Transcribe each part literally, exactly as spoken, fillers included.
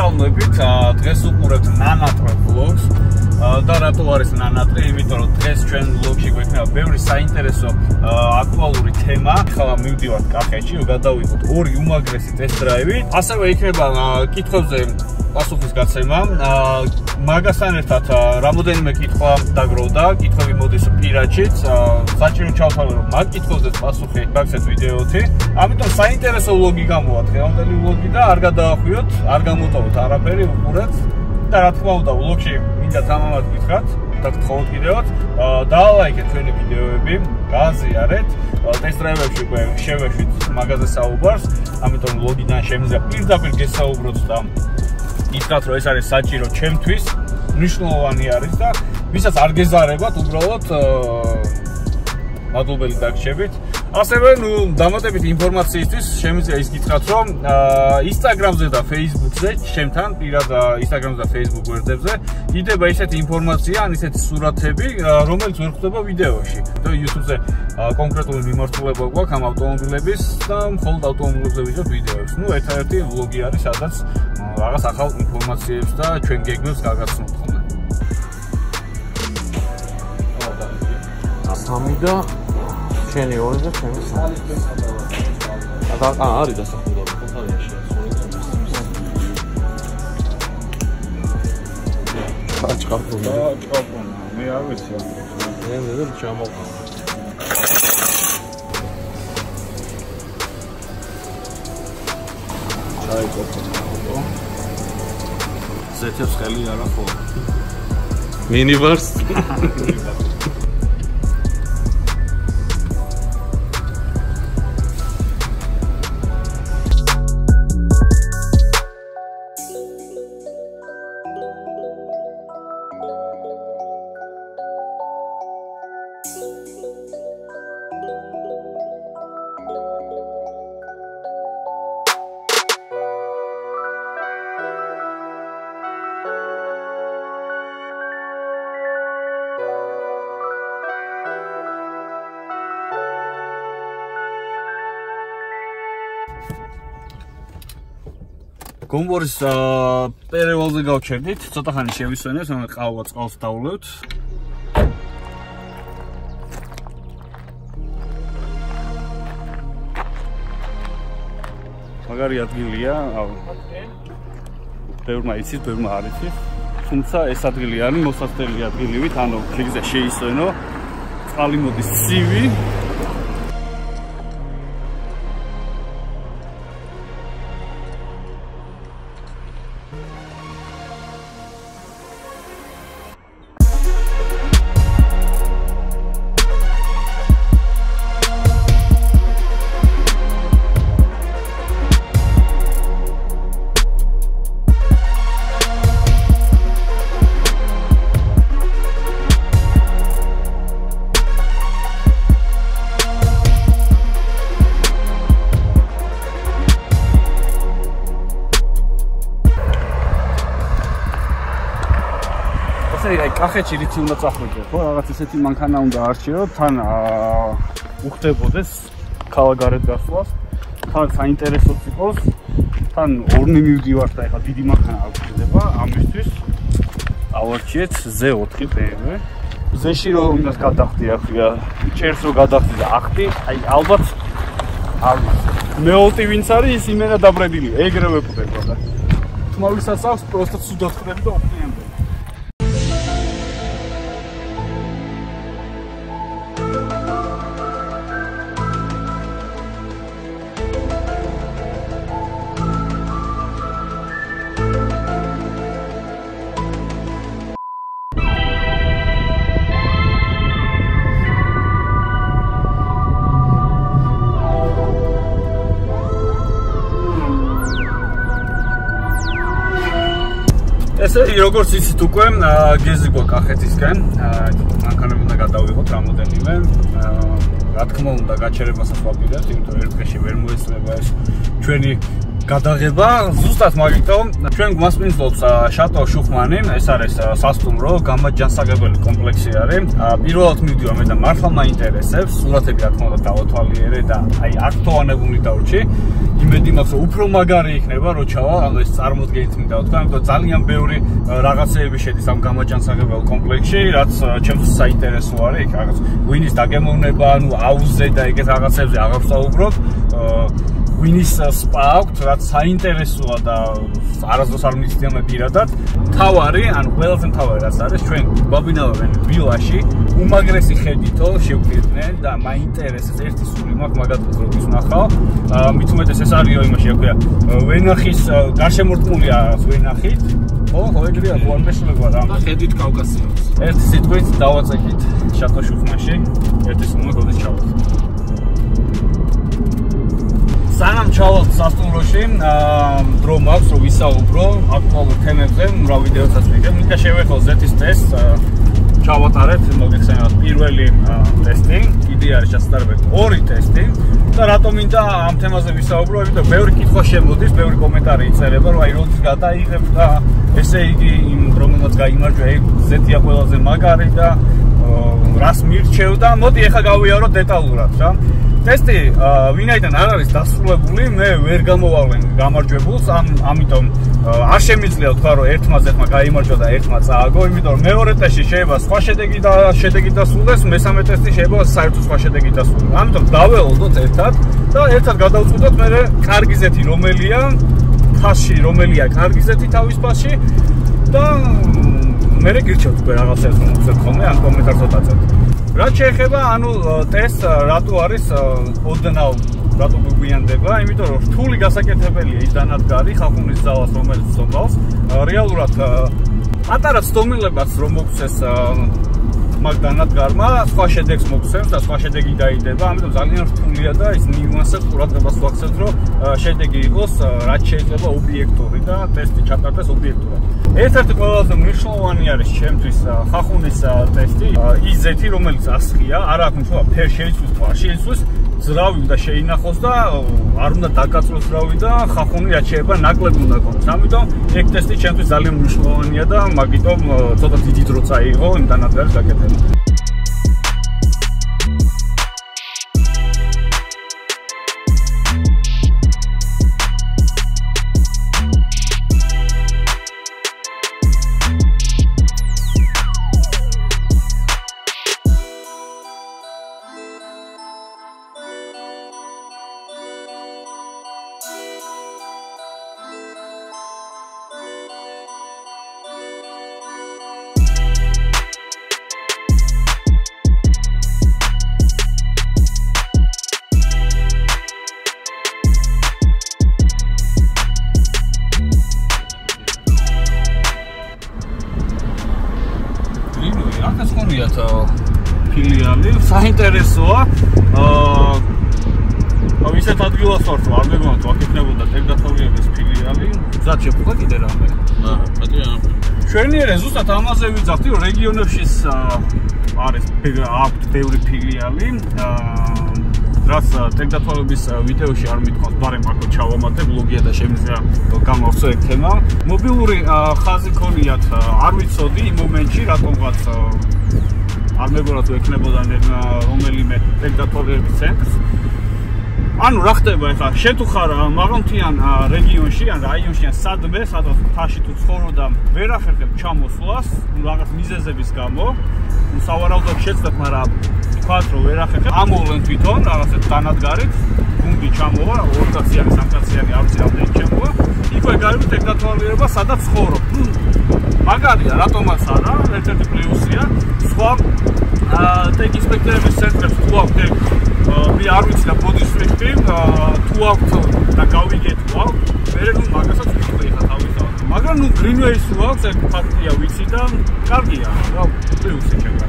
მოგესალმებით, დღეს უყურებთ ნანატრე vlogs და რატო არის ნანატრე? იმიტომ რომ დღეს ჩვენ vlogში გვექნება ბევრი საინტერესო აქტუალური თემა. ახლა მივდივართ კახეთში, გადავიღოთ ორი უმაგრესი test drive-ი. ასევე იქნება კითხვებზე პასუხის გაცემა. მაგასთან ერთად რამოდენიმე კითხვა დაგროვდა, კითხვები მოდის პირადშიც. საჭირო ჩავთავაზო რომ მაგ კითხვებზეც პასუხი გაგცეთ ვიდეოთი. ამიტომ საინტერესო vlog-ი გამოვა დღევანდელი vlog-ი და არ გადაახვიოთ, არ გამოტოვოთ არაფერი, უყურეთ. და რა თქმა უნდა, vlog-ში მინდა თამამად გითხრათ და გთხოვოთ კიდევაც, დაალაიქეთ ჩვენი ვიდეოები, გააზიარეთ, test drive-ებში უკვე შევეშვით მაგაზე საუბარს, ამიტომ vlog-იდან შემიძლია პირდაპირ გესაუბროთ და ითხრათ, რომ ეს არის საჭირო ჩემთვის, მნიშვნელოვანი არის და ვისაც არ გეზარებათ, უბრალოდ მადლობელი დაგრჩებით. ასევე, ნუ, დამატებით ინფორმაციისთვის შემიძლია ის გითხრათ, რომ Instagram-ზე და Facebook-ზე, ჩემთან, პირად Instagram-ზე და Facebook გვერდებზე, იდება ისეთი ინფორმაცია, ან ისეთი სურათები, რომელიც ვერ ხვდება ვიდეოში. და YouTube-ზე კონკრეტული მიმართულება გვაქვს ამ ავტომობილების და მხოლოდ ავტომობილებზე ვიძებთ ვიდეოებს. ნუ, ერთადერთი vlog-ი არის, სადაც რაღაც ახალ ინფორმაციებს და ჩვენ გეგმებს გაგაცნობთ ხოლმე. სამი და შენი ორი და ჩემი სამი. აა არის დასახულება კონტროლში. აჭყაფონა. აჭყაფონა. მე არ ვიცი. მე მე ჩამოყვა. ჩაი კოფო. ზეთებს ხელი არა ხო. მინივარს. გომბორის პერევალზე გავჩერდით, ცოტა ხანი შევისვენეთ, რომ ყავა წყალს დავვლევთ. მაგარი ადგილია, აუ. ბევრმა იცის, ბევრმა არ იცის. თუმცა ეს ადგილი არის მოსასწრელი ადგილივით, ანუ შეგიძლია შეისვენო. წყალი მოდის ცივი. კახეთში რითი უნდა წახვიდეთ, ხო? რაღაც ესეთი მანქანა უნდა არჩიოთ, თან უხდებოდეს ქალაქგარეთ გასვლას, თან საინტერესოც იყოს, თან ორნი მივდივართ და ეხლა დიდი მანქანა არ გვხდება, ამისთვის ავარჩიეთ ზე ოთხი ბე ემ ვე. ზეში რომ უნდა გადახდი აქვია, ჭერს რომ გადახდი და ახტი, აი ალბათ არის. მეოლტი ვინც არის, ის იმენა დაბრენილი, ეგრევე ხვდება და თმავლისაც აქვს, პროსტა ცუდად ხვდები და ოფლიანდება. ესე როგორც იცით უკვე გეზი გვაქვს კახეთისკენ, მანქანები უნდა გადავიღოთ რამოდენიმე. რა თქმა უნდა, გაჩერებასაც ვაპირებთ, იმიტომ რომ ერთ დღეში ვერ მოეცლება ეს ჩვენი გადაღება. ზუსტად მაგიტომ ჩვენ გვასმინძლობთ შატო შუხმანი, ეს არის სასტუმრო, გამაჯანსაღებელი კომპლექსი არის. პირველად მივდივარ მე და მართლა მაინტერესებს, სურათები რა თქმა უნდა დავათვალიერე და აი აქტუალებული დავრჩი. იმ იმედი მაქვს, რომ უფრო მაგარი იქნება, რო ჩავა, ანუ ეს წარმოდგენით მინდა ვთქვა, იმიტომ ძალიან ბევრი რაღაცეები შედის ამ გამაჯანსაღებელ კომპლექსში, რაც ჩემთვის საინტერესო არის, იქ რაღაც ღვინის დაგემოვნება, ანუ აუზზე და ეგეთ რაღაცებზე აღარ ვსაუბრობ. ღვინის სპა აქვს, რაც საინტერესოა და არასდროს არ მიცდია მე პირადად. თავარი, ანუ ყველაზე მთავარი რაც არის, ჩვენ გვაბინავებენ ვილაში, უმაგრესი ხედითო შევკრიბდნენ და მაინტერესებს ერთი სული მაქვს მაგალითად როდის ვნახავ. მით უმეტეს ეს არისო იმაში, აქვეა ვენახის გარშემორტყმულია ვენახით. ო, ხოედრია გვარბეშლება რა. და ხედით კავკასიონს. ერთი სიტყვით დავაწექით შატოშუხმაში, ერთი სული როდის ჩავალთ. სანამ ჩავალთ სასტუმროში, დრო მაქვს რომ ვისაუბრო აქტუალურ თემებზე, რა ვიდეოსაც ვიგებ. მინდა შევეხო ზეთის ტესტს, ჩავატარეთ, მოგეხსენებათ პირველი ტესტი, კიდე არის ჩასატარებელი ორი ტესტი და რატომ მინდა ამ თემაზე ვისაუბრო, იმიტომ ბევრი კითხვა შემოდის, ბევრი კომენტარი იწერება, რომ აი როდის გადაიღებ და ესე იგი იმ რომელმაც გაიმარჯვა, ეგ ზეთია ყველაზე მაგარი და რას მირჩევ და მოდი ეხლა გავიარო დეტალურად რა. ტესტი ვინაიდან არ არის დასრულებული, მე ვერ გამოვავლენ გამარჯვებულს, ამიტომ არ შემიძლია ვთქვა, რომ ერთმა ზეთმა გაიმარჯვა და ერთმა წააგო, იმიტომ რომ მეორე ტესტში შეიძლება სხვა შედეგი და შედეგი დასრულდეს, მესამე ტესტი შეიძლება საერთოდ სხვა შედეგი დასრულდეს. ამიტომ დაველოდოთ ერთად და ერთად გადავწყვიტოთ მე კარგი ზეთი რომელია, ფასში რომელია კარგი ზეთი თავის ფასში და მე გირჩევთ უკვე რაღაცას რომ უცებ ხოლმე ან კომენტარს აწევთ. რაც შეეხება, ანუ ტესტ რატო არის ოდნავ, რატო გვიანდება, იმიტომ რომ რთული გასაკეთებელია ის დანადგარი ხახუნის ძალას, რომელიც ცნობავს. რეალურად პატარა ცდომილებაც რომ მოგცეს მაგ დანადგარმა, სხვა შედეგს მოგცემს და სხვა შედეგი დაიდება, ამიტომ ძალიან რთულია და ის ნიუანსებს ყურადღებას ვაქცევთ, რომ შედეგი იყოს რაც შეიძლება ობიექტური და ტესტი ჩატარდეს ობიექტურად. ერთ-ერთი ყველაზე მნიშვნელოვანი არის ჩემთვის ხახუნის ტესტი, ის ზეთი, რომელიც ასხია, არ აქვს მნიშვნელობა, ფერ შეიცვის, თუ არ შეიცვის, ძრავი უნდა შეინახოს და არ უნდა დაკაწროს ძრავი და ხახუნი რაც შეიძლება ნაკლები უნდა გქონდეს. ამიტომ ეგ ტესტი ჩემთვის ძალიან მნიშვნელოვანია და მაგიტომ ცოტა დიდი დრო წაიღო იმ დანადგარის გაკეთება. ფილიალი საინტერესოა. აა ისეთ ადგილას ვარ, რომ არ მეგონა ვაკეთებოდა ტექნოლოგიების ფილიალი. ზად შეფუხა კიდე რამე. აა, პატია. ჩვენი ერე ზუსტად ამაზე ვიძახდი, რომ რეგიონებში არის აქვს ბევრი ფილიალი. აა რაც ტექნოლოგიების ვიდეოში არ მithქოს, ბარემ აქ ჩავამატე ბლოგია და შემიძლია გამოვხსო ეგ თემა. მობილური ხაზი ქონიათ, არ ვიცოდი იმ მომენტში რატომღაც არ მეგონა თუ ექნებოდა რომელიმე ტექნოლოგიების ცენტრს. ანუ რა ხდება ახლა, შენ თუ ხარ მაღალმთიან რეგიონში ან რაიონში ან სადმე, სადაც ფაში თუ ცხოვრობ და ვერ ახერხებ ჩამოსვლას, რაღაც მიზეზების გამო, სავარაუდოდ შეცდებ, მაგრამ თქვათ რომ ვერ ახერხებ, ამოვლენ თვითონ რაღაცა დანადგარით, გუნდი ჩამოვა, ორკაციანი, სამკაციანი, არ ვიცი რამდენი ჩემოვა, იქვე გაივი ტექნოლოგიება, სადაც ცხოვრობ. მაგარია, რატომაც არა, ერთ-ერთი პლუსია, სხვა ტექ ინსპექტორების ცენტრებს თუ აქვს ეგ მე არ ვიცი და ბოდი სვიფტი თუ აქვს და გავიგეთ თუ აქვს, მე ნუ მაგასაც ვიტყვი ხა თავისთავად. მაგრამ ნუ გრინვეის თუ აქვს, ეგ ფაქტია ვიცი და კარგია, რა პლუსი ჩემგან.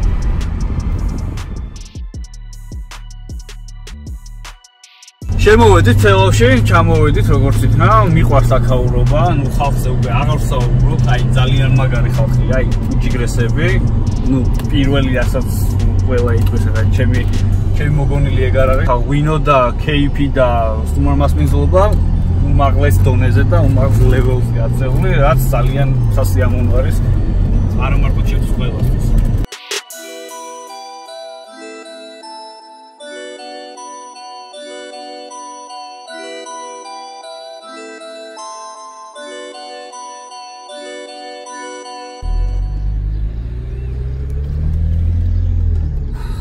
შემოვედით ცელოში, ჩამოვედით როგორც იქნა, მიყვარს აქაურობა, ნუ ხალხზე უკვე აღარ ვსაუბრობ, აი ძალიან მაგარი ხალხია, აი უჯიგრესები, ნუ პირველი რასაც ყველა იტყვის, რა ჩემი ჩემი მოგონილი ეგ არ არის. ღვინო და კეიფი და სტუმარმასპინძლობა უმაღლეს დონეზე და უმაღლეს ლეველზე აწეული, რაც ძალიან სასიამოვნო არის. არა მარტო ჩემს ყველასთვის.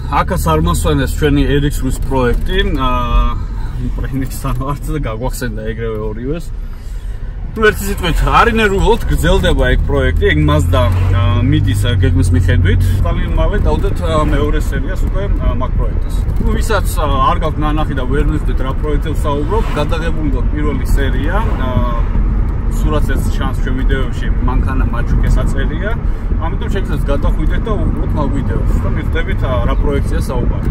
აკაც არ მოსვენეს ჩვენი ერიქსრუს პროექტი, პრინციპთან ვართ და გაგვახსენდა ეგრევე ორივეს. ნუ ერთი სიტყვით, არ ინერვიულოთ, გრძელდება ეგ პროექტი, ეგ Mazda მიდის გეგმის მიხედვით. ძალიან მალე დავდეთ მეორე სერიას უკვე მაგ პროექტს. ნუ ვისაც არ გაქვთ ნანახი და ვერ მივხვდეთ რა პროექტებს საუბრობ, გადაღებული გვაქვს პირველი სერია. სურათებს ჩანს ჩვენ ვიდეოებში, მანქანა მაჩუკეს აწერია. ამიტომ შეგიძლიათ გადახვიდეთ და უყუროთ მაგ ვიდეოს და მივხვდებით რა პროექტია საუბარი.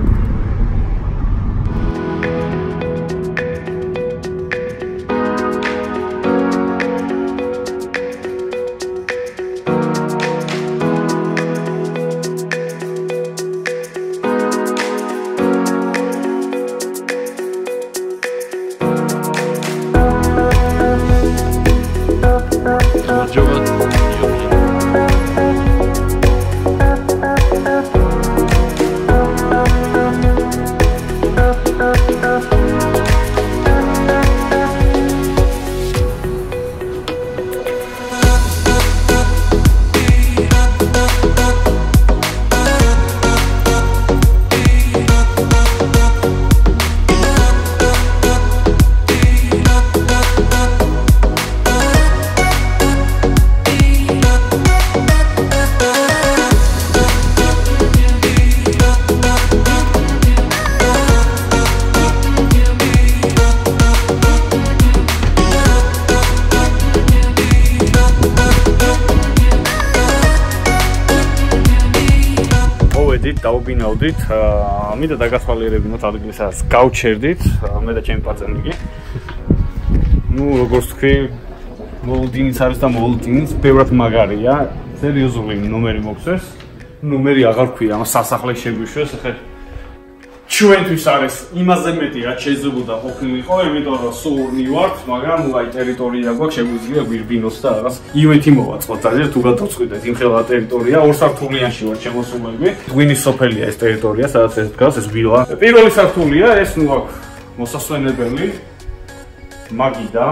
დავბინავდით, მინდა დაგასვალიერებინოთ ადგილსაც გავჩერდით, მე და ჩემი პაწენიკი. ნუ როგორც თქვი, მოლდინიც არის და მოლდინიც ბევრად მაგარია, სერიოზული ნომერი მოგვცეს. ნომერი აღარ ქვია, ამ სასახლეს შეგვიშვეს, ახლა ჩვენთვის არის იმაზე მეტი რაც შეიძლება ყოფილიყო, იმიტომ რომ სურნი ვართ, მაგრამ აი ტერიტორია გვაქვს, შეგვიძლია გვირბინოს და რაღაც ივენთი მოვაწყოთ. ძალიან თუ გადავწყვიტეთ იმხელა ტერიტორია, ორ სართულიანში ვარ შემოსულები. ტვინის სოფელია ეს ტერიტორია, სადაც ეს დგას, ეს ვილა. პირველი სართულია, ეს ნუ აქვს მოსასვენებელი. მაგიდა.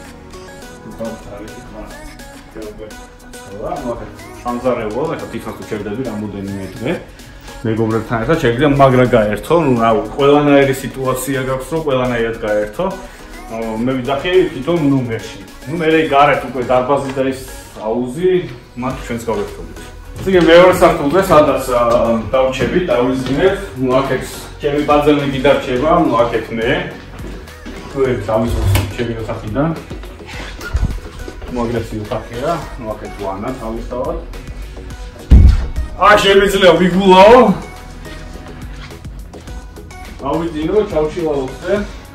სამზარეულო, ახლა თვითონ თუ შევდები რამოდენიმე დღე. მეგობრებთან ერთად შეგვიძლია მაგრა გაერთო, ნუ რავი, ყველანაირი სიტუაცია გაქვს, რომ ყველანაირად გაერთო. მე ვიძახი თვითონ ნუმერში. ნუ მე გარეთ უკვე დარბაზი და ის აუზი, მათ ჩვენს გავერთობთ. ისე მეორე სართულზე, სადაც დავჩებით, დავიზინებ, ნუ აქეთ ჩემი ბაძელნიკი დარჩება, ნუ აქეთ მე. თუ ერთ ამისოს ჩემი ოთახიდან. მაგრაცი ოთახია, ნუ აქეთ ვანა თავისთავად. აა შემიძლია ვიგულაო. ავიდინო, ჩავშილაოზე.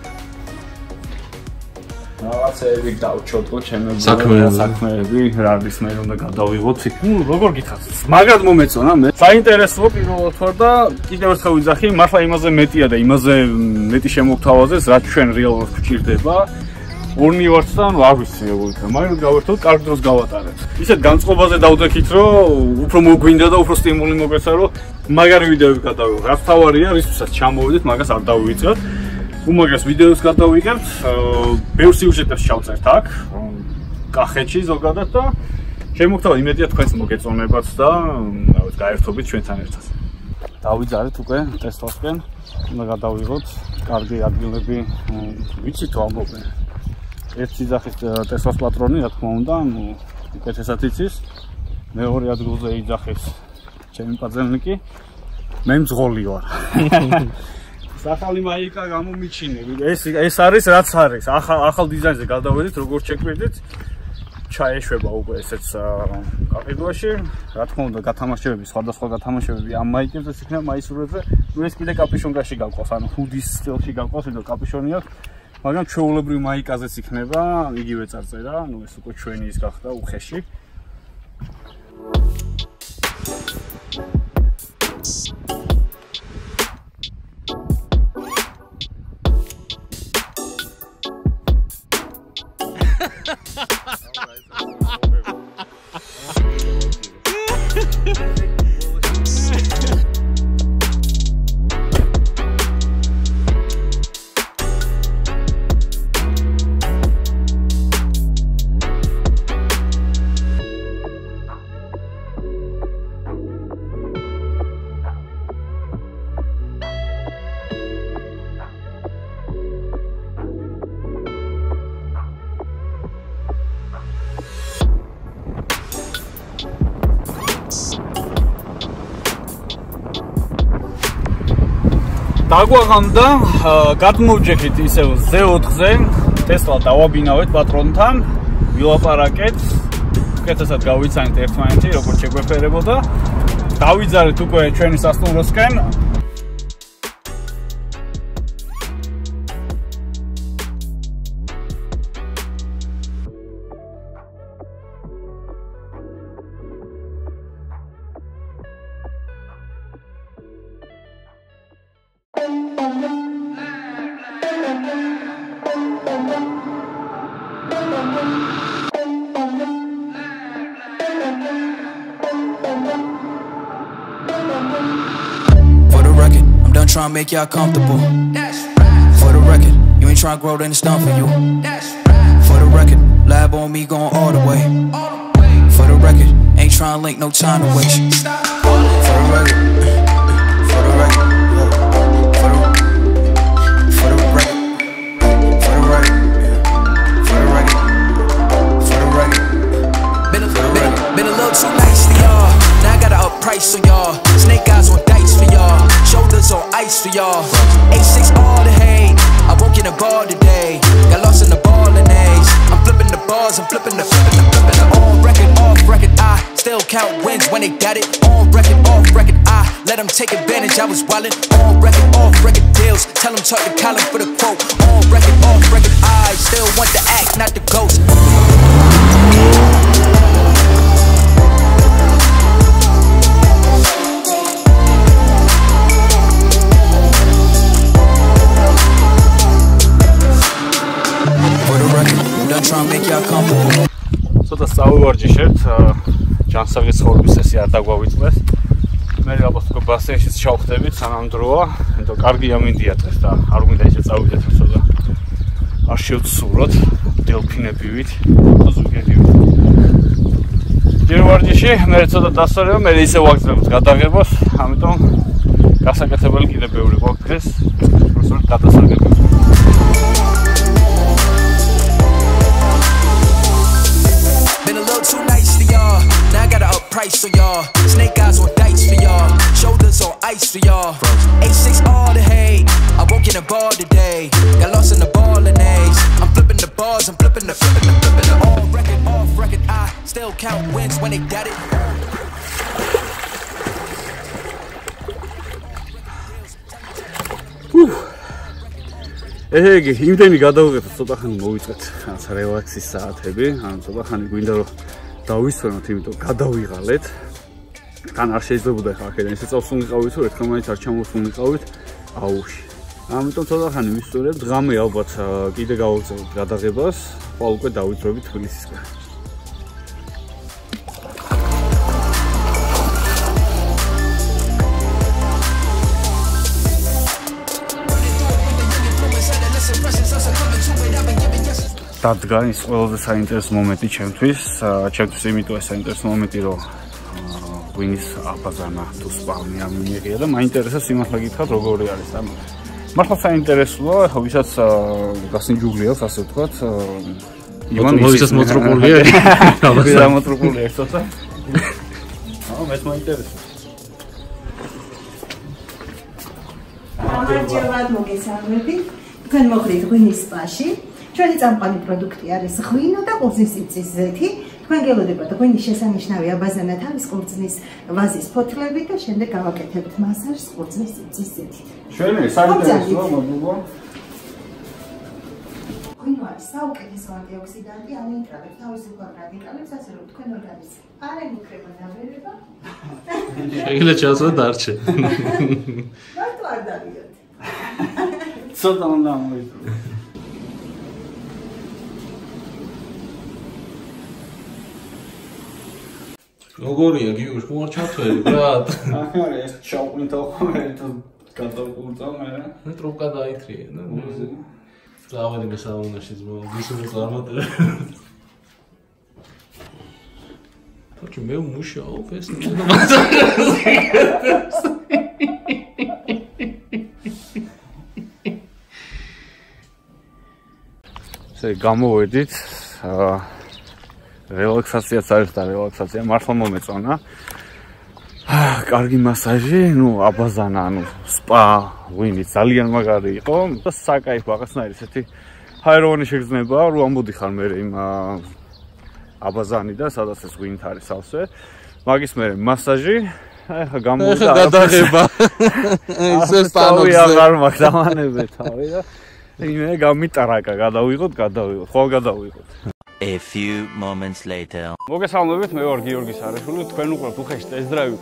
რაღაცები დავჩოდო ჩემი საქმეები, რა არის მე უნდა გადავიღოთ. ნუ როგორ გითხართ? მაგრად მომეწონა მე. საინტერესო პირველად ვარ და კიდევ ერთხელ ვიძახი, მართლა იმაზე მეტია და იმაზე მეტი შემოგთავაზეს, რაც ჩვენ რეალურად გვჭირდება. ორნი ვართ და ნუ არ ვიცი როგორ იქნება, მაგრამ გავერთოთ, კარგ დროს გავატარეთ. ისეთ განწყობაზე დავდექით, რომ უფრო მოგვინდა და უფრო სტიმული მოგეცა, რომ მაგარი ვიდეოები გადავიღოთ. რაც თავარია, რისთვისაც ჩამოვიდეთ, მაგას არ დავივიწყოთ. უმაგრეს ვიდეოს გადავიღებთ, ბევრ სიუჟეტებს ჩავწერთ აქ, კახეთში ზოგადად და შემოგთავაზეთ, იმედია თქვენს მოგეწონებათ და რა ვიცი, გაერთობით ჩვენთან ერთად. დავიძარეთ უკვე ტესტოსკენ, უნდა გადავიღოთ კარგი ადგილები, ვიცი თუ ამბობენ. ერთი ძახის ტესლას პატრონი, რა თქმა უნდა, ნუ უკეთესად იცის. მეორე ადგილზე იძახის ჩემი პაძელნიკი. მე მძღოლი ვარ. სახალი მაიკა გამომიჩინე. ეს ეს არის რაც არის. ახალ ახალ დიზაინზე გადავედით, როგორც შეგვიდით. ჩაეშვება უკვე ესეც კაფედოში. რა თქმა უნდა, გათამაშებები, სხვადასხვა გათამაშებები ამ მაიკებზე იქნება მაისურებზე. ნუ ეს კიდე კაპიშონკაში გაყვავს, ანუ ჰუდის სტილში გაყვავს, იმიტომ კაპიშონი აქვს. მაგრამ ჩვეულებრივ მაიკაზეც იქნება, იგივე წარწერა, ნუ ეს უკვე ჩვენი ის გახდა უხეში. დაგვაღამდა, გადმოვჯექით ისევ ზე ოთხზე, Tesla დავაბინავეთ პატრონთან, ვილაპარაკეთ, უკეთესად გავიცანით ერთმანეთი, როგორც შეგვეფერებოდა. დავიძარეთ უკვე ჩვენი სასტუმროსკენ. Trying to make y'all comfortable. For the record, you ain't trying to grow, then it's done for you. For the record, lab on me going all the way. For the record, ain't trying to link, no time to waste. For the record, for the record, for the for the record, for the record, for the record, for the record. Been a been, been a little too nice to y'all. Now I gotta up price on y'all. Snake eyes on dice for y'all. Shoulders on ice for y'all. A six all the hate. I won't get a ball today. Got lost in the ball and A's. I'm flipping the bars, I'm flipping the flipping the flipping the on record, off record. I still count wins when they got it. On record, off record. I let them take advantage. I was wildin'. On record, off record deals. Tell them talk to Colin for the quote. On record, off record. I still want the act, not the ghost. ცოტა საუვარჯიშებთ, ჯანსაღის ცხოვრების წესი არ დაგვავიწყდეს. მე ალბათ უკვე ბასეინშიც ჩავხდებით, სანამ დროა, იმიტომ კარგია მინდია დღეს და არ მინდა ისე წავიდეთ, ცოტა არ შევცუროთ დელფინებივით, ზუგედივით. ჯერ ვარჯიში, მე ცოტა დასწორება, მე ისე ვაგრძელებთ გადაღებას, ამიტომ გასაკეთებელი კიდევ ბევრი გვაქვს დღეს, უბრალოდ გადასარგებლად. Too nice for y'all. Now I gotta up price on y'all. Snake eyes on dice for y'all. Shoulders on ice for y'all. A six all the hate. I won't get a ball today. Got lost in the ball and A's. I'm flipping the bars, I'm flipping the flipping the flipping the on record, off record. I still count wins when they got it. ეհეგი, იმდენი გადავიღეთ, ცოტა ხანი მოვიწყეთ, რაც რელაქსის საათები, ან ცოტა ხანი გვინდა რომ დავისვენოთ, იმიტომ გადავიღალეთ. თან არ შეიძლებოდა ხა აქედან ისე წავსულიყავით, რომ ერთხელ მაინც არ ჩამოსულიყავით აუში. ამიტომ ცოტა ხანი ვისწორებთ, ღამე ალბათ კიდე გავაგზავნებთ გადაღებას, ხვალ უკვე დავიძროებით თბილისისკენ. დადგა ის ყველაზე საინტერესო მომენტი ჩემთვის, ჩემთვის იმიტომ საინტერესო მომენტი, რომ ღვინის აბაზანა თუ სპავნი ამ მიიღია და მაინტერესებს იმართლა გითხრათ, როგორი არის და მართლა საინტერესოა, ვისაც გასინჯული აქვს, ასე ვთქვათ, იმან ვისაც მოტროპოლია, ვისაც მოტროპოლია ცოტა. აა, მეც მაინტერესებს. გამარჯობათ, მოგესალმებით. თქვენ მოხდით ღვინის სპაში. ჩვენი წამყვანი პროდუქტი არის ღვინო და ყურძნის სიწის ზეთი. თქვენ გელოდებათ ღვინის შესანიშნავი აბაზანა თავის ყურძნის ვაზის ფოთლებით და შემდეგ გავაკეთებთ მასაჟს ყურძნის სიწის ზეთით. ჩვენი საინტერესოა მოგუგო. ღვინო არის საუკეთესო ანტიოქსიდანტი, ანიტრალებს თავისუფალ რადიკალებს, ასე რომ თქვენ ორგანიზმი არ ემუქრება ნაბერება. შეიძლება ჩასვა დარჩე. მარტო არ დავიოთ. ცოტა უნდა მოიწრო. როგორია გიუშ მოარ ჩათველი ბრატ ახლა ეს ჩაუყინდა ხოლმე თუ გადავყურდა მე მე ტროპკა დაიქრია და დავედი გასაუნაში ძმო გისურვებ წარმატება თორე მე მუშაობ ეს და ესე გამოვედით რელაქსაციაც არის და რელაქსაცია მართლა მომეწონა. კარგი მასაჟი, ну, აბაზანა, ну, სპა ვინიც ძალიან მაგარი იყო და საკაიფო რაღაცნაირი ესეთი ჰაეროვანი შეგრძნება რომ ამბოდი ხარ მე იმ აბაზანი და სადაც ეს ვინით არის სავსე მაგის მე მასაჟი ახლა გამოვიდა გადაღება ისე სტანოზე აღარ მაქვს დამანებე თავი და იმე გამიტრაკა გადავიღოთ გადავიღოთ ხო გადავიღოთ A few moments later. მოგესალმებით, მე ვარ გიორგი სარეშვილი, თქვენ უყურებთ უხეში ტესტ დრაივი.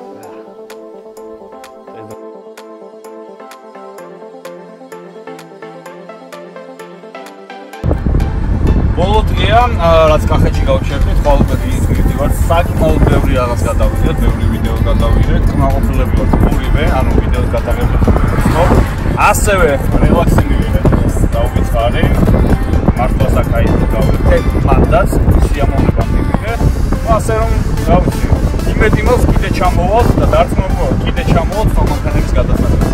ბოლო დღეა, რაც კახეთში გავჩერდით, ხვალობები ისმირდი ვარ, საკმაოდ ბევრი რაღაც გადავიდეთ, ბევრი ვიდეო გადავიღეთ, კმაყოფილები ვართ ორივე, ანუ ვიდეოს გადაღებებს ვიხსოვ. ასევე რელაქსინგი ვიღეთ, დავიწყარი. მართლა საკაიფო გავიქეთ, მანდაც სიამოვნება მივიღე. ასე რომ, რა ვიცი, იმედი მაქვს კიდე ჩამოვალთ და დარწმუნებული ვარ, კიდე ჩამოვალთ სამანქანების გადასახადად.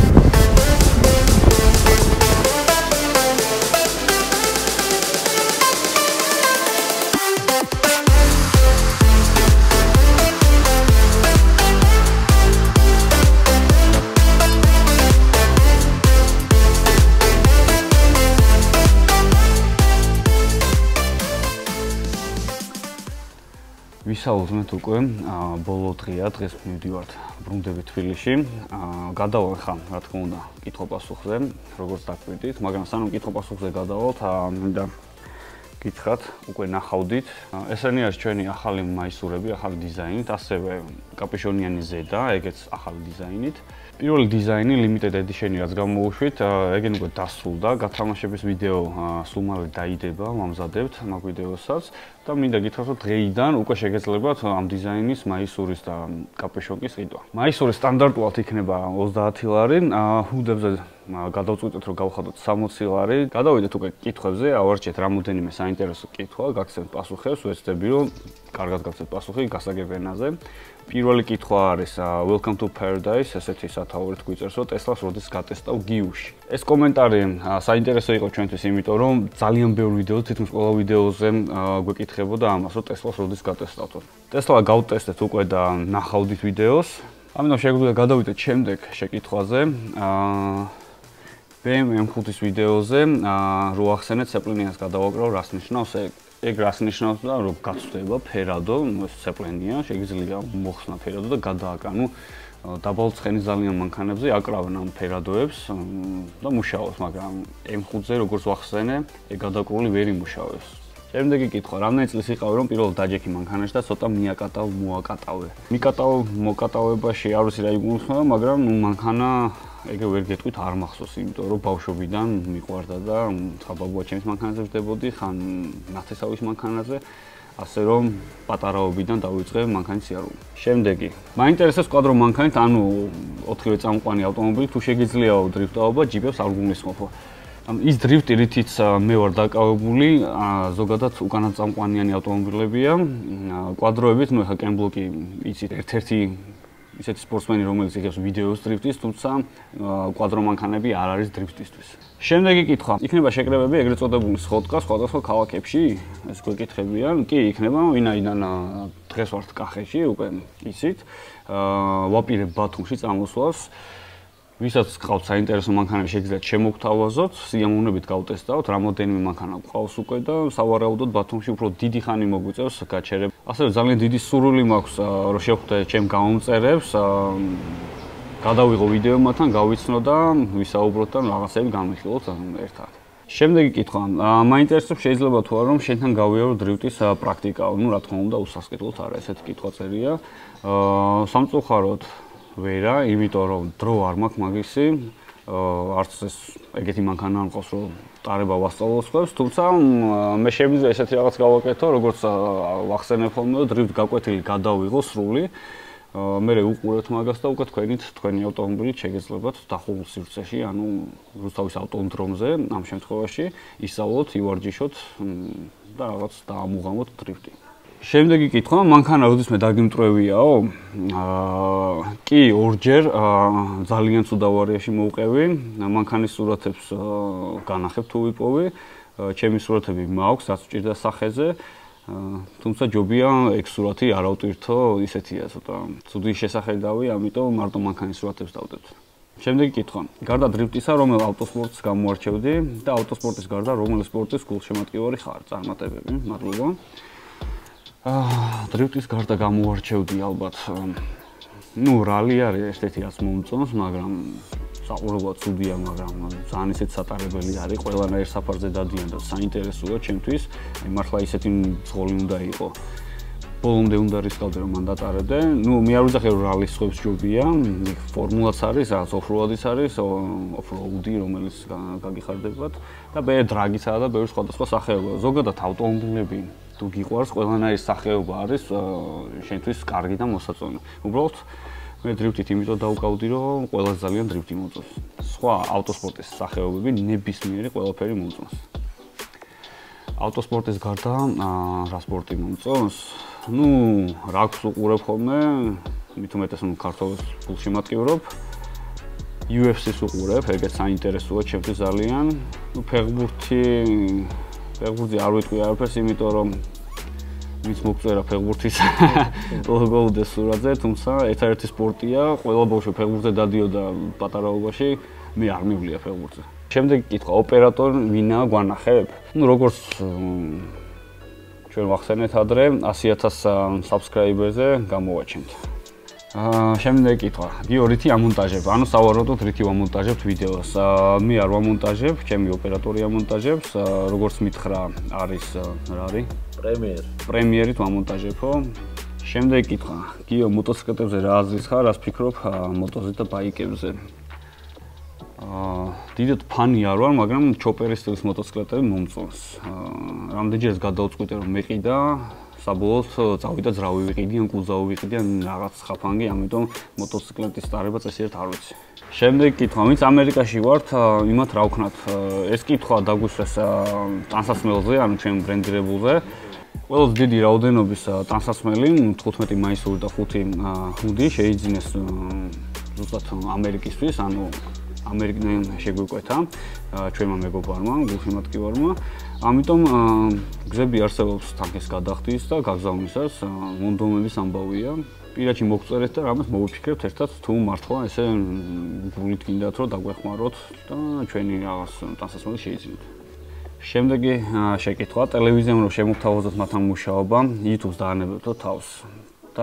ვისაუბრეთ უკვე ბოლო დღეა, დღეს მივდივართ ბრუნდები თბილისში. გადავალ ხან, რა თქმა უნდა, კითხვა-პასუხზე, როგორც დაგვიდით, მაგრამ სანამ კითხვა-პასუხზე გადავალთ, მინდა გითხრათ, უკვე ნახავდით. ესენი არის ჩვენი ახალი მაისურები, ახალი დიზაინით, ასევე კაპიშონიანი ზედა, ეგეც ახალი დიზაინით. პირველი დიზაინი limited edition-ი რაც გამოვუშვით, ეგენ უკვე დასრულდა, გათამაშების ვიდეო სულ მალე დაიდება, ვამზადებთ მაგ ვიდეოსაც და მინდა გითხრათ, რომ დღეიდან უკვე შეგეძლებათ ამ დიზაინის მაისურის და კაპიშონკის ყიდვა. მაისური სტანდარტულად იქნება ოცდაათი ლარი, ჰუდებზე გადავწყვიტეთ, რომ გავხადოთ სამოცი ლარი. გადავიდეთ უკვე კითხვებზე, ავარჩიეთ რამოდენიმე საინტერესო კითხვა, გაგცემთ პასუხებს, ვეცდები, რომ კარგად გაგცემთ პასუხი გასაგებ ენაზე. პირველი კითხვა არის Welcome to Paradise, ესეთი სათაურით გვიწერს, რომ Tesla-ს როდის გატესტავ გიუში. ეს კომენტარი საინტერესო იყო ჩვენთვის, იმიტომ რომ ძალიან ბევრი ვიდეო, თითქმის ყველა ვიდეოზე გვეკითხებოდა ამას, რომ Tesla-ს როდის გატესტავთ. Tesla გავტესტეთ უკვე და ნახავდით ვიდეოს. ამიტომ შეგვიძლია გადავიდეთ შემდეგ შეკითხვაზე. бэ ემ ემ ხუთის ვიდეოზე რო ახსენეთ სეპლენიანს გადავაკრავ, რას ნიშნავს ეგ? ეგ რას ნიშნავს და რომ გაცვდება ფერადო, სეპლენია, შეგიძლია მოხსნა ფერადო და გადააკანო დაბალ ცხენის ძალიან მანქანებზე აკრავენ ამ ფერადოებს და მუშაობს, მაგრამ ემ ხუთზე როგორც ვახსენე, ეგ გადაკრული ვერ იმუშავებს. შემდეგი კითხვა, რამდენი წლის იყავი რომ პირველად დაჯექი მანქანაში და ცოტა მიაკატავ, მოაკატავე. მიკატავ, მოკატავებაში არ ვიცი რა იგულისხმება, მაგრამ ნუ მანქანა ეგრე ვერ გეტყვით არ მახსოვს, იმიტომ რომ ბავშვობიდან მიყვარდა და ხა ბაბუა ჩემის მანქანაზე ვდებოდი, ხან ნათესავის მანქანაზე, ასე რომ პატარაობიდან დავიწყე მანქანის სიარული. შემდეგი, მაინტერესებს კვადრო მანქანით, ანუ ოთხივე წამყვანი ავტომობილი, თუ შეგიძლიაო დრიფტაობა, ჯიპებს არ გულისხმობ. ის დრიფტი, რითიც მე ვარ დაკავებული, ზოგადად უკანა წამყვანიანი ავტომობილებია, კვადროებით, ნუ ეხა კენბლოკი იცით, ერთ-ერთი ისეთი სპორტსმენი, რომელიც იღებს ვიდეოს დრიფტის, თუმცა კვადრო მანქანები არ არის დრიფტისთვის. შემდეგი კითხვა, იქნება შეკრებები ეგრეთ წოდებული სხოტკა სხვადასხვა ქალაქებში? ეს გვეკითხებიან. კი, იქნება, ვინაიდან დღეს ვართ კახეთში, უკვე იცით. ვაპირებ ბათუმში წამოსვლას. ვისაც გყავთ საინტერესო მანქანები, შეგიძლიათ შემოგთავაზოთ, სიამოვნებით გავტესტავთ, რამოდენიმე მანქანა გყავს უკვე და სავარაუდოდ ბათუმში უფრო დიდი ხანი მოგვიწევს გაჩერება. ასევე ძალიან დიდი სურვილი მაქვს, რომ შევხვდე ჩემ გამომწერებს, გადავიღო ვიდეო მათთან, გავიცნო და ვისაუბროთ და რაღაცები გამიხილოთ ერთად. შემდეგი კითხვა, მაინტერესებს შეიძლება თუ არა რომ შენთან გავიარო დრიფტის პრაქტიკა, ну რა თქმა უნდა უსასყიდლოდ არა, ესეთი კითხვა წერია. სამწუხაროდ ვერა, იმიტომ რომ დრო არ მაქვს მაგისი, არც ეს ეგეთი მანქანა არ მყავს, რომ ტარება ვასწავლოს ხებს, თუმცა მე შემიძლია ესეთი რაღაც გავაკეთო, როგორც ვახსენებ ხოლმე, დრიფტ გაკვეთილი გადავიღო სრული. მე უყურებთ მაგას და უკვე თქვენით, თქვენი ავტომობილით შეგეძლებათ დახურულ სივრცეში, ანუ რუსთავის ავტოდრომზე, ამ შემთხვევაში ისწავლოთ, ივარჯიშოთ და რაღაც დაამუღამოთ დრიფტი. შემდეგი კითხვა, მანქანა როდისმე დაგიმტრევიაო? აა კი, ორჯერ ძალიან ცუდ ავარიაში მოვყევი. მანქანის სურათებს განახებ თუ ვიპოვი. ჩემი სურათები მაქვს, რაც ვჭირდა სახეზე. თუმცა ჯობია ეგ სურათი არ ავტვირთო, ისეთია ცოტა ცუდი შესახედავი, ამიტომ მარტო მანქანის სურათებს დავდებთ. შემდეგი კითხვა. გარდა დრიფტისა, რომელ ავტოსპორტს გამოარჩევდი და ავტოსპორტის გარდა რომელი სპორტის გულშემატკივარი ხარ? წარმატებები. მადლობა. აა, დრიფტის გარდა გამოარჩევდი ალბათ. ნუ რალი არის ერთ-ერთი რაც მომწონს, მაგრამ საყურებლად ცუდია, მაგრამ ძალიან ისეთ სატარებელი არის, ყველანაირ საფარზე დადიან და საინტერესოა ჩემთვის. აი მართლა ისეთი ძღოლი უნდა იყო. ბოლომდე უნდა რისკავდე რომ მან დატარებდე. ნუ მე არ ვიძახე რომ რალის სხვებს ჯობია, ფორმულაც არის, რაღაც ოფროადის არის, ოფროუდი, რომელიც გაგიხარდებათ და მე დრაგიცაა და ბევრი სხვადასხვა სახეობა. ზოგადად ავტომობილები თუ გიყვარს, ყველანაირი სახეობა არის შენთვის კარგი და მოსაწონი. უბრალოდ მე დრიფტით იმიტომ დავუკავდი, რომ ყველას ძალიან დრიფტი მომწონს. სხვა ავტოსპორტის სახეობები ნებისმიერი ყველაფერი მომწონს. ავტოსპორტის გარდა რა სპორტი მომწონს? ნუ რაგბს უყურებ ხოლმე, მით უმეტეს რომ ქართულს გულშემატკივრობ. იუ ეფ სი-ს უყურებ, ეგეც საინტერესოა ჩემთვის ძალიან. ნუ ფეხბურთი, ფეხბურთი არ ვიტყვი არაფერს, იმიტომ რომ ვინც მოგწერა ფეხბურთის ლოგო უდეს სურათზე, თუმცა ერთადერთი სპორტია, ყველა ბავშვი ფეხბურთზე დადიოდა პატარაობაში, მე არ მივლია ფეხბურთზე. შემდეგი კითხვა, ოპერატორი ვინაა გვანახებ? ნუ როგორც ჩვენ ვახსენეთ ადრე, ასი ათას subscriber-ზე გამოვაჩენთ. აა, შემდეგი კითხვა, გიო რითი ამონტაჟებ? ანუ სავარაუდოდ რითი ვამონტაჟებთ ვიდეოს? მე არ ვამონტაჟებ, ჩემი ოპერატორი ამონტაჟებს, როგორც მითხრა, არის რა არის? პრემიერ. პრემიერით ვამონტაჟებო. შემდეგი კითხვა, გიო მოტოციკლებზე რა აზრის ხარ, რას ფიქრობ მოტოზე და ბაიკებზე? აა, დიდად ფანი არ ვარ, მაგრამ ჩოპერის სტილის მოტოციკლები მომწონს. აა, რამდენჯერაც გადავწყვიტე რომ მეყიდა, საბოლოოდ წავიდა ძრავი ვიყიდი, ან კუზავი ვიყიდი, ან რაღაც ხაფანგი, ამიტომ მოტოციკლეთის ტარება წესიერ არ ვიცი. შემდეგი კითხვა, ვინც ამერიკაში ვართ, იმათ რა ვქნათ? ეს კითხვა დაგვისვეს ტანსაცმელზე, ანუ ჩემ ბრენდირებულზე. ყველაზე დიდი რაოდენობის ტანსაცმელი, თხუთმეტი მაისური და ხუთი ჰუდი შეიძინეს ზუსტად ამერიკისთვის, ანუ ამერიკიდან შეგვიკვეთა ჩვენმა მეგობარმა, გულშემატკივარმა. ამიტომ გზები არსებობს თანხის გადახდის და გაგზავნისას, მონდომების ამბავია. პირაჩი მოგწერეთ და რამაც მოვიფიქრებთ ერთად, თუ მართლა ესე გულით გინდათ რომ დაგვეხმაროთ და ჩვენი რაღაც ტანსაცმელი შეიძინოთ. შემდეგი შეკითხვა, ტელევიზიამ რომ შემოგთავაზოთ მათთან მუშაობა, YouTube-ს დაანებებთო თავს. და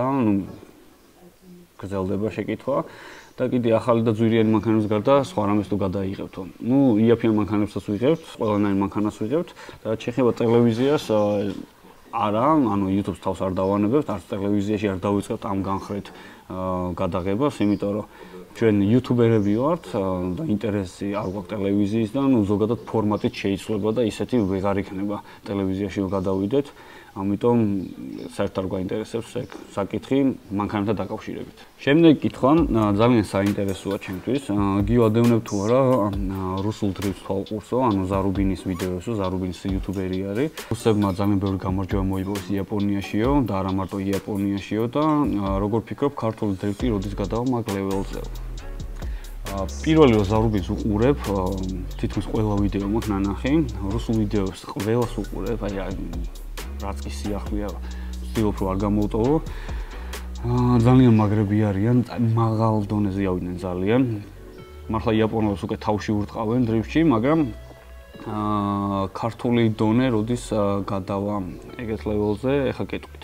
გრძელდება შეკითხვა. და კიდე ახალი და ძვირიანი მანქანების გარდა სხვა რამეს თუ გადაიღებთო. ნუ იაფიან მანქანებსაც ვიღებთ, ყველანაირ მანქანას ვიღებთ და შეხება ტელევიზიას არა, ანუ YouTube-ს თავს არ დავანებებთ, არც ტელევიზიაში არ დავიწყებთ ამ განხრით გადაღებას, იმიტომ რომ ჩვენ იუთუბერები ვართ და ინტერესი არ გვაქვს ტელევიზიის და ნუ ზოგადად ფორმატით შეიცვლება და ისეთი ვეღარ იქნება ტელევიზიაში რომ გადავიდეთ. ამიტომ საერთოდ არ გვაინტერესებს ეგ საკითხი მანქანებთან დაკავშირებით. შემდეგი კითხვა ძალიან საინტერესოა ჩემთვის. გიო ადევნებ თუ არა რუსულ დრიფტს თვალყურსო, ანუ ზარუბინის ვიდეოებსო, ზარუბინის იუთუბერი არის. რუსებმა ძალიან ბევრი გამარჯვება მოიპოვეს იაპონიაშიო და არა მარტო იაპონიაშიო და როგორ ფიქრობ ქართული დრიფტი როდის გადავა მაგ ლეველზე? პირველი რომ ზარუბინს უყურებ, თითქმის ყველა ვიდეო მაქვს ნანახი, რუსულ ვიდეოებს ყველას უყურებ, აი რაც კი სიახლეა, ვცდილობ რომ არ გამოვტოვო. ძალიან მაგრები არიან, მაღალ დონეზე ავიდნენ ძალიან. მართლა იაპონელებს უკვე თავში ურტყავენ დრიფტში, მაგრამ ქართული დონე როდის გადავა ეგეთ ლეველზე, ეხა კეთვით.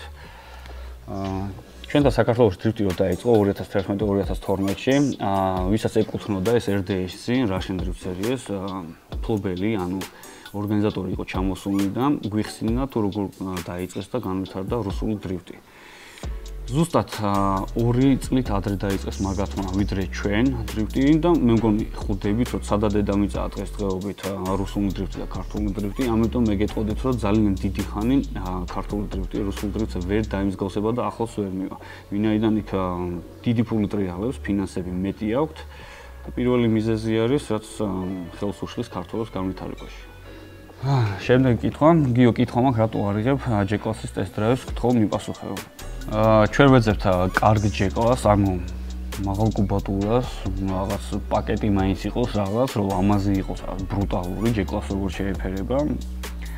ჩვენთან საქართველოში დრიფტი რო დაიწყო ორი ათას თერთმეტი ორი ათას თორმეტში, ვისაც ეკუთვნოდა ეს эр დი ეის-ი, Russian Drift Series, ფლობელი, ანუ ორგანიზატორი იყო ჩამოსული და გვიხსნა თუ როგორ დაიწყეს და განვითარდა რუსული დრიფტი. ზუსტად ორი წლით ადრე დაიწყეს მაგათმა ვიდრე ჩვენ დრიფტი და მე მგონი ხვდებით რომ სადა დედამიწაა დღესდღეობით რუსული დრიფტი და ქართული დრიფტი, ამიტომ მე გეტყოდით რომ ძალიან დიდი ხანი ქართული დრიფტი რუსულ დრიფტზე ვერ დაიმსგავსება და ახლოს ვერ მივა. ვინაიდან იქ დიდი ფული ტრიალებს, ფინანსები მეტი აქვთ და პირველი მიზეზი არის რაც ხელს უშლის ქართველებს განვითარებაში. შემდეგი კითხვა, გიო კითხვა მაქვს რატო არიღებ ჯეკლასის ტესტ დრაივს, გთხოვ მიპასუხებო. ჩვენ ვეძებთ კარგ ჯეკლას, ანუ მაღალ კუბატურას, რაღაც პაკეტი მაინც იყოს რაღაც, რომ ამაზე იყოს ბრუტალური ჯეკლას როგორ შეეფერება.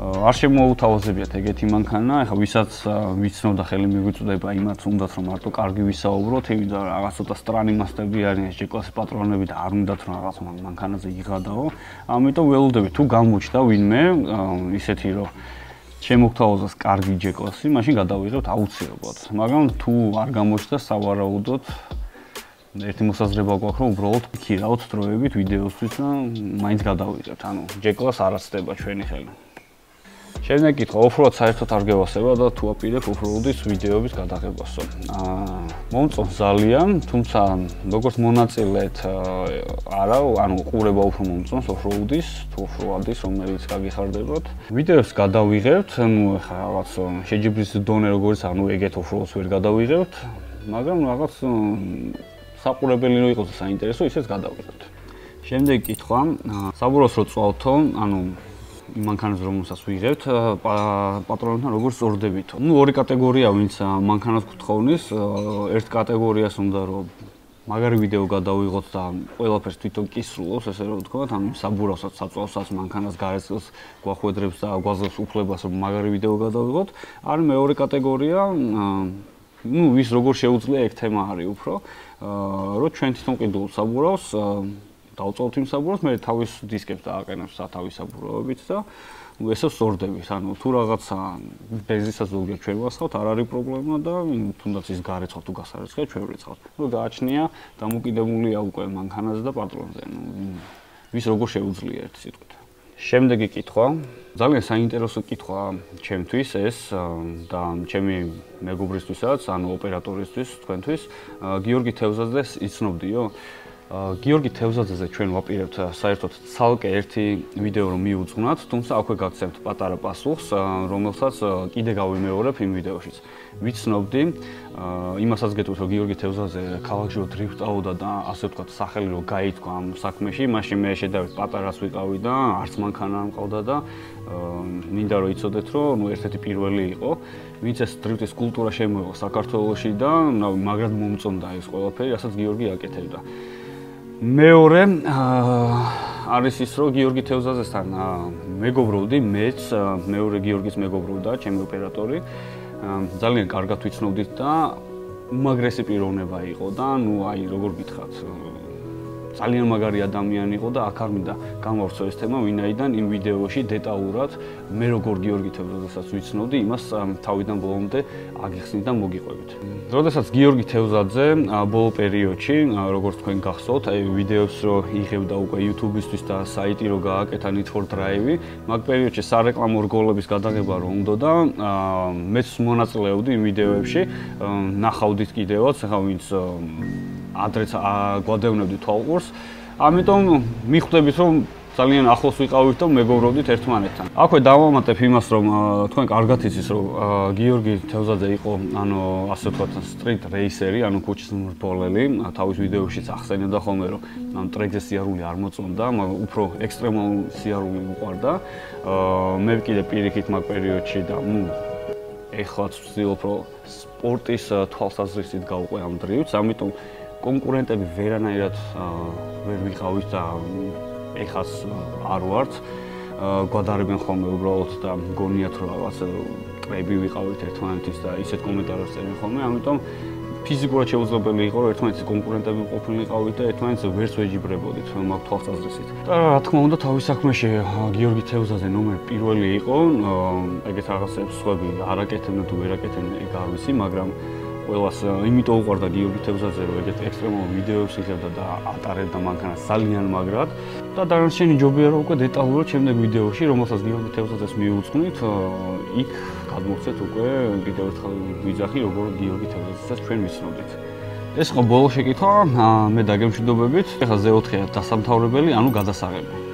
არ შემოუთავაზებიათ ეგეთი მანქანა, ეხლა ვისაც ვიცნობდა ხელი მიგვიწვდება იმათ უნდათ რომ მარტო კარგი ვისაუბროთ, იმიტომ რომ რაღაც ცოტა სტრანი მასტები არიან ეს ჯეკლასის პატრონები და არ უნდათ რომ რაღაც მანქანაზე იღადაო. ამიტომ ველოდები თუ გამოჩნდა ვინმე ისეთი რომ შემოგთავაზოს კარგი ჯეკლასი, მაშინ გადავიღებთ აუცილებლად. მაგრამ თუ არ გამოჩნდა სავარაუდოდ ერთი მოსაზრება გვაქვს რომ უბრალოდ ქირავთ დროებით ვიდეოსთვის და მაინც გადავიღებთ. ანუ ჯეკლას არ აცდება ჩვენი ხელი. Შემდეგ კითხვა, ოფროუდ საერთოდ არ გევასება და თუ აპირებ ოფროუდის ვიდეოების გადაღებასო. აა მომწონს ძალიან, თუმცა როგორც მონაწილედ არა, ანუ ყურება უფრო მომწონს ოფროუდის, თუ ოფროუდის, რომელიც გაგიხარდებათ. ვიდეოს გადავიღებთ, ну ეხლა რაღაც შეჯიბრის დონე როგორც ანუ ეგეთ ოფროუდს ვერ გადავიღებთ, მაგრამ რაღაც საყურებელი რო იყოს საინტერესო, ისეც გადავიღებთ. შემდეგ კითხვა, საბუროს რო წვალთო, ანუ იმ მანქანას რომელსაც ვიღებთ, პატრონებთან როგორ სწორდებითო. ნუ ორი კატეგორია ვინც მანქანას გთხოვნის, ერთ კატეგორიას უნდა რომ მაგარი ვიდეო გადავიღოთ და ყველაფერს თვითონ კისრულობს, ესე რომ ვთქვათ, ანუ საბურავსაც, საწვავსაც, მანქანას გარეწილს გვახვედრებს და გვაძლევს უფლებას რომ მაგარი ვიდეო გადავიღოთ. არის მეორე კატეგორია, ნუ ვის როგორ შეუძლია ეგ თემა არის უფრო, რომ ჩვენ თვითონ ყიდულ საბურავს დავწოვთ იმ საბურავს, მე თავის დისკებს დააყენებს სათავის საბურავებით და ესე ვსწორდებით. ანუ თუ რაღაცა ბენზინსაც ზოგიერთ ჩვენ ვასხავთ, არ არის პრობლემა და თუნდაც ის გარეცხავთ თუ გასარეცხავთ, ჩვენ ვრიცხავთ. ნუ გააჩნია დამოკიდებულია უკვე მანქანაზე და პატრონზე. ნუ ვის როგორ შეუძლია ერთი სიტყვით. შემდეგი კითხვა, ძალიან საინტერესო კითხვა ჩემთვის ეს და ჩემი მეგობრისთვისაც, ანუ ოპერატორისთვის, თქვენთვის, გიორგი თევზაძეს იცნობდიო? გიორგი თევზაძეზე ჩვენ ვაპირებთ საერთოდ ცალკე ერთი ვიდეო რომ მიუძღვნათ, თუმცა აქვე გაგცემთ პატარა პასუხს, რომელსაც კიდე გავიმეორებ იმ ვიდეოშიც. ვიცნობდი, იმასაც გეტყვით, რომ გიორგი თევზაძე ქალაქში რო დრიფტაოდა და ასე ვთქვათ, სახელი რო გაითქვა ამ საქმეში, მაშინ მე შედავით პატარას ვიყავი და არც მანქანა არ მყავდა და მინდა რომ იცოდეთ, რომ ნუ ერთ-ერთი პირველი იყო, ვინც ეს დრიფტის კულტურა შემოიღო საქართველოში და მაგრად მომწონდა ეს ყველაფერი, რასაც გიორგი აკეთებდა. მეორე არის ის რომ გიორგი თევზაძესთან მეგობრობდი, მეც მეორე გიორგის მეგობრობდა, ჩემი ოპერატორი. ძალიან კარგად ვიცნობდით და უმაგრესი პიროვნება იყო და ნუ აი როგორ გითხრათ, ძალიან მაგარი ადამიანი იყო და აქ არ მინდა გამოვხსო ეს თემა, ვინაიდან იმ ვიდეოში დეტალურად მე როგორ გიორგი თევზაძესაც ვიცნობდი, იმას თავიდან ბოლომდე აგიხსნით და მოგიყვებით. როდესაც გიორგი თევზაძე ბოლო პერიოდში, როგორც თქვენ გახსოვთ, აი ვიდეოს რო იღებდა უკვე YouTube-ისთვის და საიტი რო გააკეთა Need for Drive, მაგ პერიოდში სარეკლამო რგოლების გადაღება რო უნდა და მეც მონაწილეობდი იმ ვიდეოებში, ნახავდით კიდევაც, ახლა ვინც ადრეც გვადევნებდით თვალყურს. ამიტომ მიხვდებით რომ ძალიან ახლოს ვიყავით და მეგობრობდით ერთმანეთთან. აქვე დავამატებ იმას, რომ თქვენ კარგად იცით, რომ გიორგი თევზაძე იყო, ანუ ასე ვთქვათ, სტრიტ რეისერი, ანუ ქუჩის მრბოლელი, თავის ვიდეოშიც ახსენებდა ხოლმე, რომ ამ ტრეკზე სიარული არ მოწონდა, მაგრამ უფრო ექსტრემალური სიარული უყვარდა. მე კიდე პირიქით მაგ პერიოდში და ნუ ეხლაც ვცდილობ, რომ სპორტის თვალსაზრისით გავყვე ამ დრიფტს, ამიტომ კონკურენტები ვერანაირად ვერ ვიყავით და ეხაც არ ვართ. გვადარებენ ხოლმე უბრალოდ და გონიათ რომ რაღაც კრები ვიყავით ერთმანეთის და ისეთ კომენტარებს წერენ ხოლმე, ამიტომ ფიზიკურად შეუძლებელი იყო რომ ერთმანეთის კონკურენტები ყოფილიყავით და ერთმანეთს ვერც ვეჯიბრებოდით მაგ თვალსაზრისით. და რა თქმა უნდა თავის საქმეში გიორგი თევზაძე ნომერ პირველი იყო, ეგეთ რაღაცებს სხვები არ აკეთებდნენ თუ ვერ აკეთებდნენ, ეგ არ ვიცი, მაგრამ ყველას იმიტომ უყვარდა გიორგი თევზაძე, რომ ეგეთ ექსტრემალურ ვიდეოებს იღებდა და ატარებდა მანქანას ძალიან მაგრად და დანარჩენი ჯობია რომ უკვე დეტალურად შემდეგ ვიდეოში, რომელსაც გიორგი თევზაძეს მიუძღვნით, იქ გადმოვცეთ უკვე კიდევ ერთხელ ვიძახი, როგორ გიორგი თევზაძესაც ჩვენ ვიცნობდით. ეს ხო ბოლო შეკითხვა, მე დაგემშვიდობებით. ეხლა ზე ოთხია დასამთავრებელი, ანუ გადასაღები.